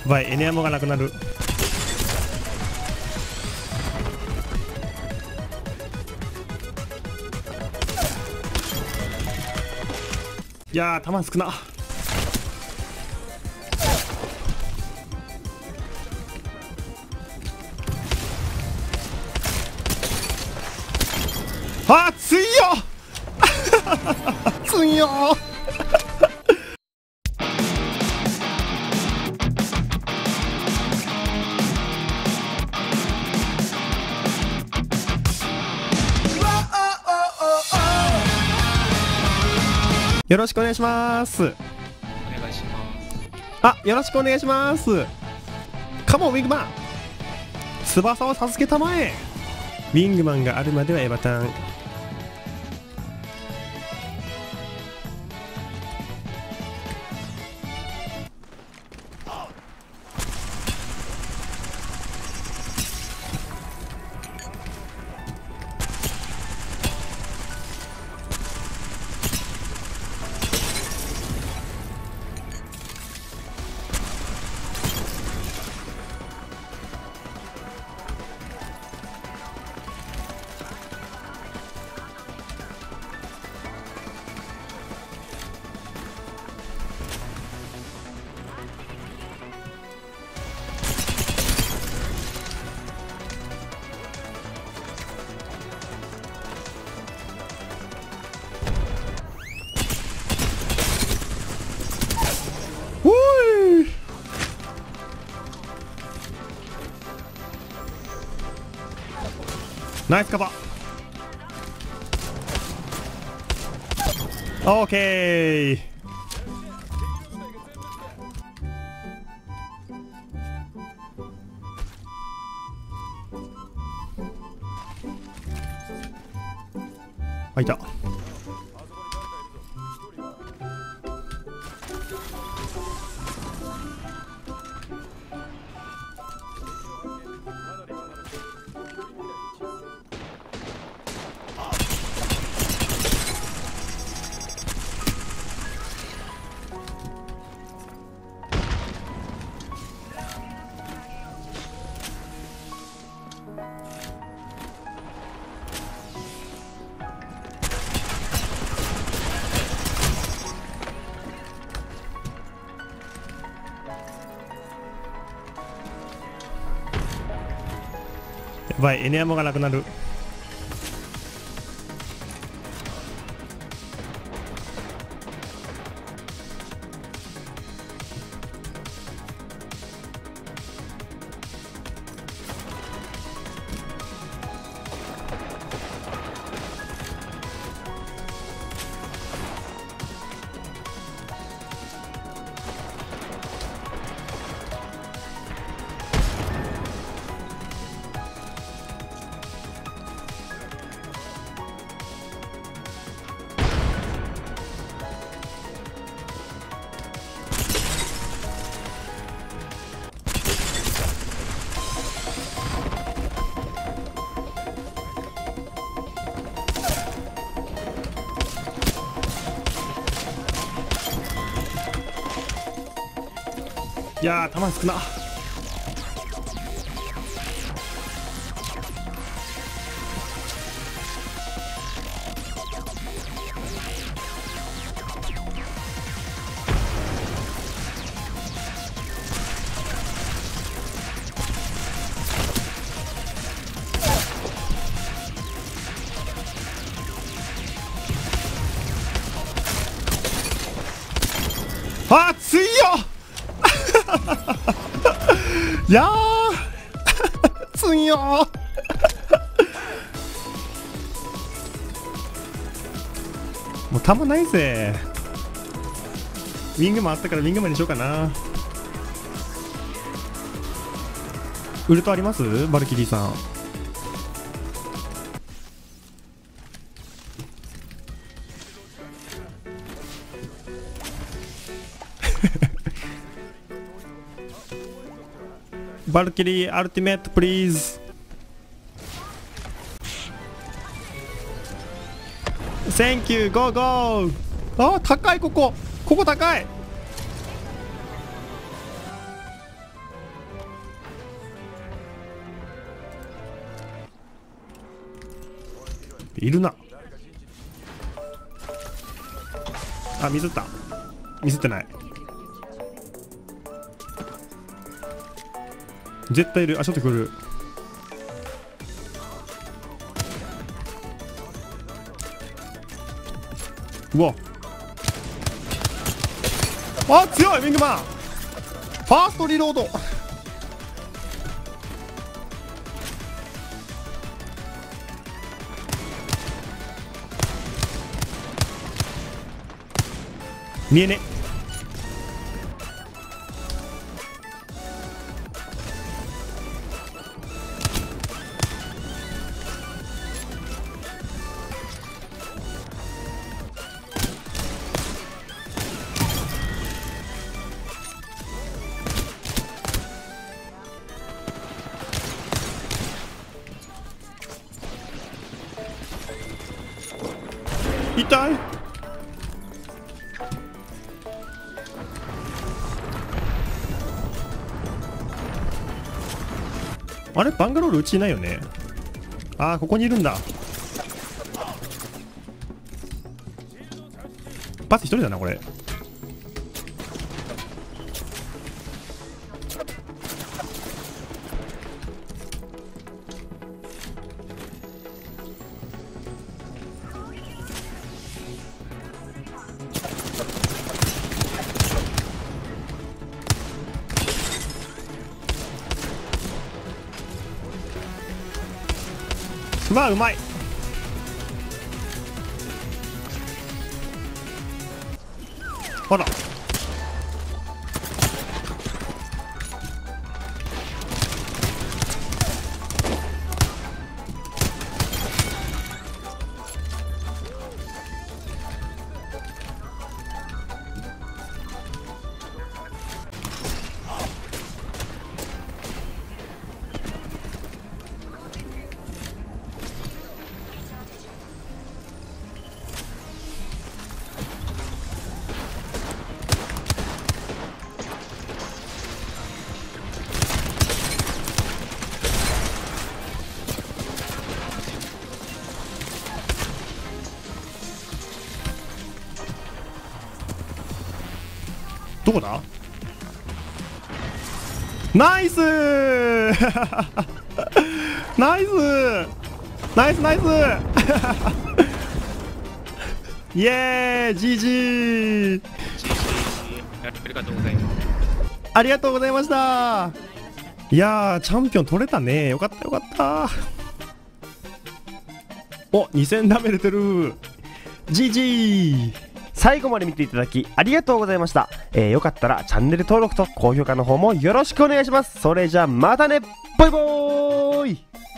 ばい、エネアモがなくなる。いやー、弾少な。あ、ついよついよよろしくお願いします。 お願いします。 あ、よろしくお願いします。カモンウィングマン、翼を授けたまえ。ウィングマンがあるまではエバタン。ナイスカバー。オーケー。あ、いた。やばい、エネアモがなくなる。いやー、弾少な。あ、ついよいやーつんよーもう弾ないぜ。ウィングマンあったからウィングマンにしようかな。ウルトあります？バルキリーさん。バルキリーアルティメットプリーズ。Thank you, go go。 あ、高い、ここ高い。 いるな。あ、ミスった。ミスってない。絶対いる。あ、ちょっと来る。うわあ、強いウィングマン。ファーストリロード。見えね。痛い。あれバンガロールうちいないよね。あー、ここにいるんだ。パス一人だなこれ。まあうまい。ほらどこだ。ナイスーナイスーナイスナイスイエーイ GG。 ありがとうございます。 ありがとうございました。いやーチャンピオン取れたね。よかったよかった。お、2000ダメ出てる。 GG。最後まで見ていただきありがとうございました。よかったらチャンネル登録と高評価の方もよろしくお願いします。それじゃあまたね、バイバーイ。